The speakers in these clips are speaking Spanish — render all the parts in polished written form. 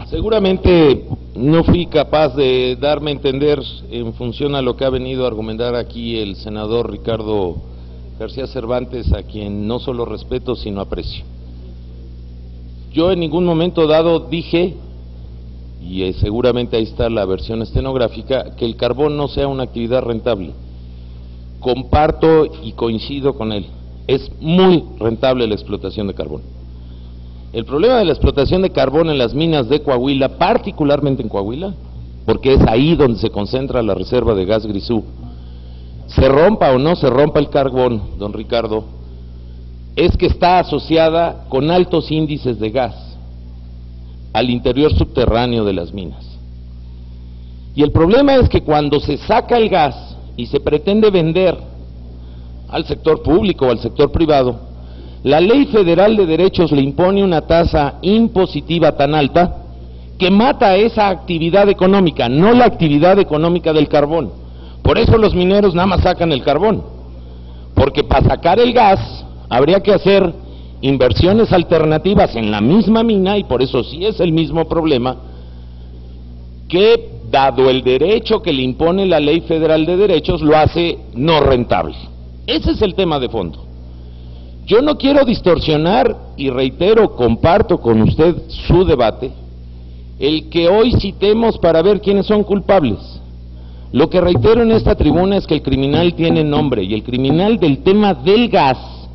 Seguramente no fui capaz de darme a entender en función a lo que ha venido a argumentar aquí el senador Ricardo García Cervantes, a quien no solo respeto sino aprecio. Yo en ningún momento dado dije, y seguramente ahí está la versión estenográfica, que el carbón no sea una actividad rentable. Comparto y coincido con él, es muy rentable la explotación de carbón. El problema de la explotación de carbón en las minas de Coahuila, particularmente en Coahuila, porque es ahí donde se concentra la reserva de gas Grisú, se rompa o no se rompa el carbón, don Ricardo, es que está asociada con altos índices de gas al interior subterráneo de las minas. Y el problema es que cuando se saca el gas y se pretende vender al sector público o al sector privado, la Ley Federal de Derechos le impone una tasa impositiva tan alta que mata esa actividad económica, no la actividad económica del carbón. Por eso los mineros nada más sacan el carbón, porque para sacar el gas habría que hacer inversiones alternativas en la misma mina, y por eso sí es el mismo problema, que dado el derecho que le impone la Ley Federal de Derechos, lo hace no rentable. Ese es el tema de fondo. Yo no quiero distorsionar, y reitero, comparto con usted su debate, el que hoy citemos para ver quiénes son culpables. Lo que reitero en esta tribuna es que el criminal tiene nombre, y el criminal del tema del gas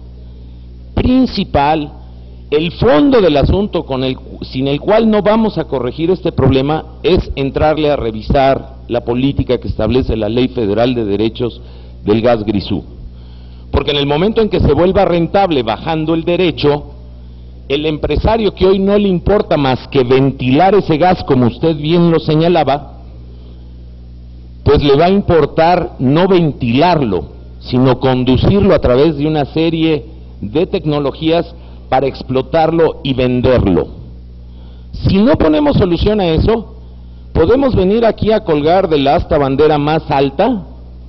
principal, el fondo del asunto sin el cual no vamos a corregir este problema, es entrarle a revisar la política que establece la Ley Federal de Derechos del gas Grisú. Porque en el momento en que se vuelva rentable bajando el derecho, el empresario que hoy no le importa más que ventilar ese gas, como usted bien lo señalaba, pues le va a importar no ventilarlo, sino conducirlo a través de una serie de tecnologías para explotarlo y venderlo. Si no ponemos solución a eso, podemos venir aquí a colgar del asta bandera más alta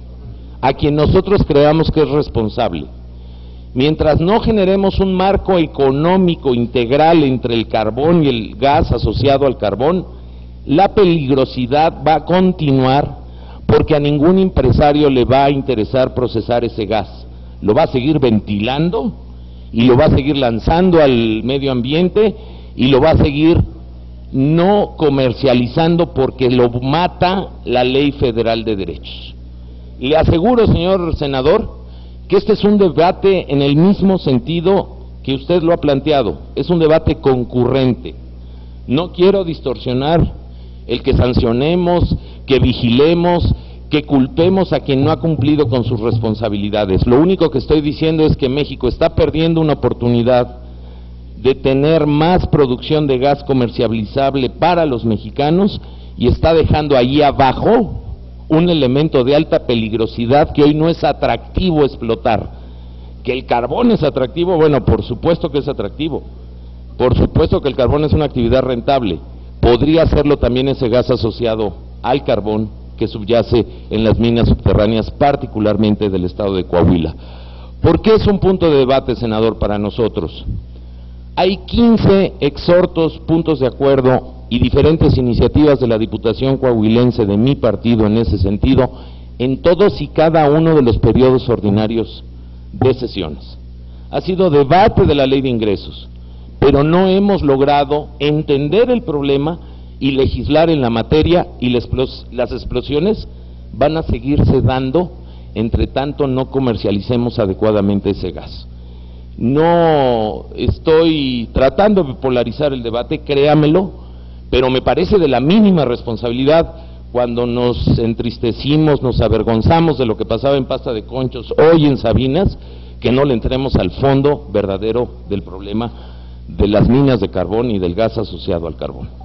a quien nosotros creamos que es responsable. Mientras no generemos un marco económico integral entre el carbón y el gas asociado al carbón, la peligrosidad va a continuar, porque a ningún empresario le va a interesar procesar ese gas. Lo va a seguir ventilando y lo va a seguir lanzando al medio ambiente y lo va a seguir no comercializando, porque lo mata la Ley Federal de Derechos. Le aseguro, señor senador, que este es un debate en el mismo sentido que usted lo ha planteado, es un debate concurrente. No quiero distorsionar el que sancionemos, que vigilemos, que culpemos a quien no ha cumplido con sus responsabilidades. Lo único que estoy diciendo es que México está perdiendo una oportunidad de tener más producción de gas comercializable para los mexicanos, y está dejando ahí abajo un elemento de alta peligrosidad que hoy no es atractivo explotar. Que el carbón es atractivo, bueno, por supuesto que es atractivo, por supuesto que el carbón es una actividad rentable. Podría serlo también ese gas asociado al carbón que subyace en las minas subterráneas, particularmente del estado de Coahuila. ¿Por qué es un punto de debate, senador, para nosotros? Hay 15 exhortos, puntos de acuerdo y diferentes iniciativas de la Diputación coahuilense de mi partido en ese sentido, en todos y cada uno de los periodos ordinarios de sesiones. Ha sido debate de la ley de ingresos, pero no hemos logrado entender el problema y legislar en la materia, y las explosiones van a seguirse dando entre tanto no comercialicemos adecuadamente ese gas. No estoy tratando de polarizar el debate, créamelo, pero me parece de la mínima responsabilidad cuando nos entristecimos, nos avergonzamos de lo que pasaba en Pasta de Conchos, hoy en Sabinas, que no le entremos al fondo verdadero del problema de las minas de carbón y del gas asociado al carbón.